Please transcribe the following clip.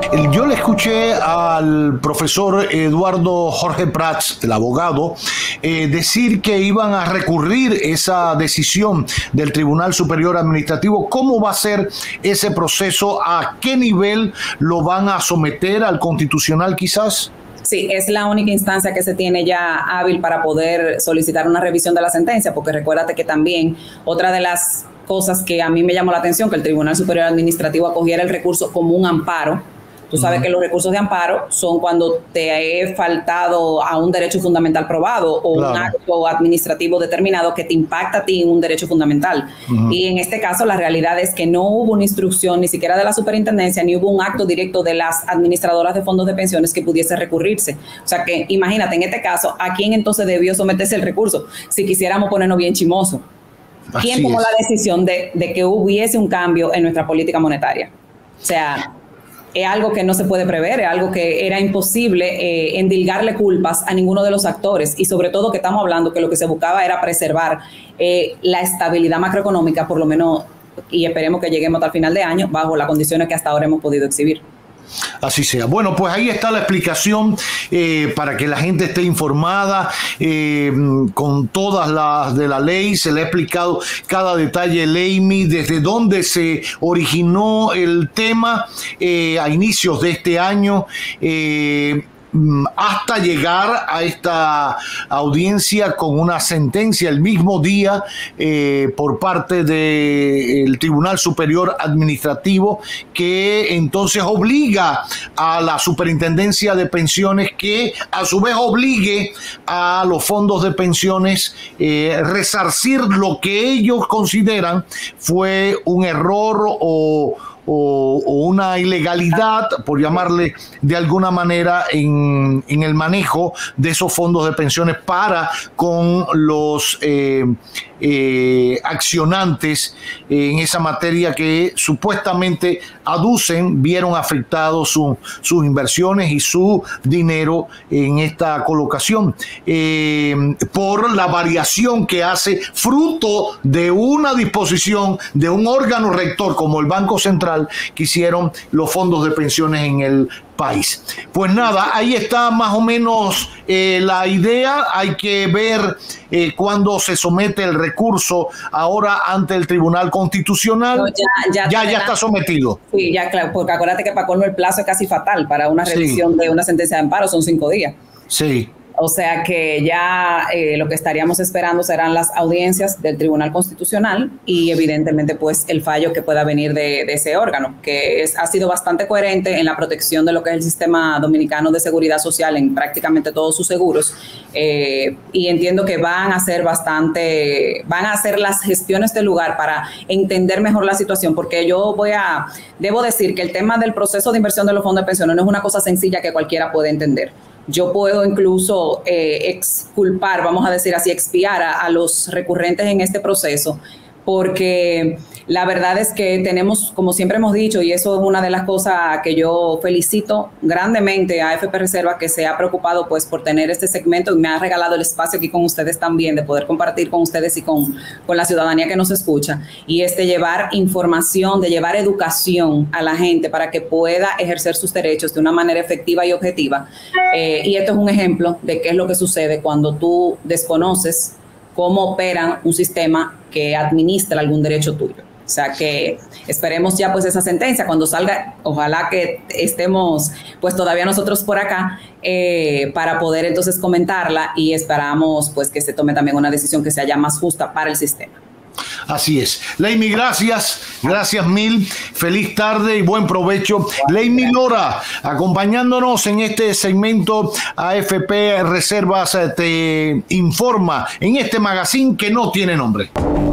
Yo le escuché al profesor Eduardo Jorge Prats, el abogado, decir que iban a recurrir esa decisión del Tribunal Superior Administrativo. ¿Cómo va a ser ese proceso? ¿A qué nivel lo van a someter? ¿Al Constitucional quizás? Sí, es la única instancia que se tiene ya hábil para poder solicitar una revisión de la sentencia, porque recuérdate que también otra de las cosas que a mí me llamó la atención, que el Tribunal Superior Administrativo acogiera el recurso como un amparo. Tú sabes que los recursos de amparo son cuando te he faltado a un derecho fundamental probado o un acto administrativo determinado que te impacta a ti en un derecho fundamental. Y en este caso la realidad es que no hubo una instrucción ni siquiera de la superintendencia, ni hubo un acto directo de las administradoras de fondos de pensiones que pudiese recurrirse. O sea que imagínate, en este caso, ¿a quién entonces debió someterse el recurso? Si quisiéramos ponernos bien chimoso. ¿Quién tomó la decisión de que hubiese un cambio en nuestra política monetaria? O sea, es algo que no se puede prever, es algo que era imposible endilgarle culpas a ninguno de los actores, y sobre todo que estamos hablando que lo que se buscaba era preservar la estabilidad macroeconómica, por lo menos, y esperemos que lleguemos hasta el final de año bajo las condiciones que hasta ahora hemos podido exhibir. Así sea. Bueno, pues ahí está la explicación para que la gente esté informada con todas las de la ley. Se le ha explicado cada detalle, Leimi, desde dónde se originó el tema a inicios de este año, hasta llegar a esta audiencia con una sentencia el mismo día por parte del Tribunal Superior Administrativo, que entonces obliga a la Superintendencia de Pensiones, que a su vez obligue a los fondos de pensiones resarcir lo que ellos consideran fue un error o una ilegalidad, por llamarle de alguna manera, en el manejo de esos fondos de pensiones para con los accionantes en esa materia que supuestamente vieron afectados sus inversiones y su dinero en esta colocación por la variación que hace fruto de una disposición de un órgano rector como el Banco Central que hicieron los fondos de pensiones en el país. Pues nada, ahí está más o menos la idea. Hay que ver cuándo se somete el recurso ahora ante el Tribunal Constitucional. No, ya está sometido. Sí, ya, claro, porque acuérdate que para colmo el plazo es casi fatal para una revisión de una sentencia de amparo, son 5 días. Sí. O sea que ya lo que estaríamos esperando serán las audiencias del Tribunal Constitucional y evidentemente pues el fallo que pueda venir de ese órgano, que ha sido bastante coherente en la protección de lo que es el sistema dominicano de seguridad social en prácticamente todos sus seguros, y entiendo que van a hacer las gestiones del lugar para entender mejor la situación, porque debo decir que el tema del proceso de inversión de los fondos de pensiones no es una cosa sencilla que cualquiera puede entender. Yo puedo incluso exculpar, vamos a decir así, expiar a los recurrentes en este proceso, porque la verdad es que tenemos, como siempre hemos dicho, y eso es una de las cosas que yo felicito grandemente a AFP Reserva, que se ha preocupado pues por tener este segmento y me ha regalado el espacio aquí con ustedes también, de poder compartir con ustedes y con la ciudadanía que nos escucha, y llevar información, de llevar educación a la gente para que pueda ejercer sus derechos de una manera efectiva y objetiva. Y esto es un ejemplo de qué es lo que sucede cuando tú desconoces cómo opera un sistema que administra algún derecho tuyo. O sea que esperemos ya pues esa sentencia cuando salga, ojalá que estemos pues todavía nosotros por acá para poder entonces comentarla, y esperamos pues que se tome también una decisión que sea ya más justa para el sistema. Así es. Leimi, gracias mil, feliz tarde y buen provecho. Leimi Lora, acompañándonos en este segmento. AFP Reservas te informa en este magazine que no tiene nombre.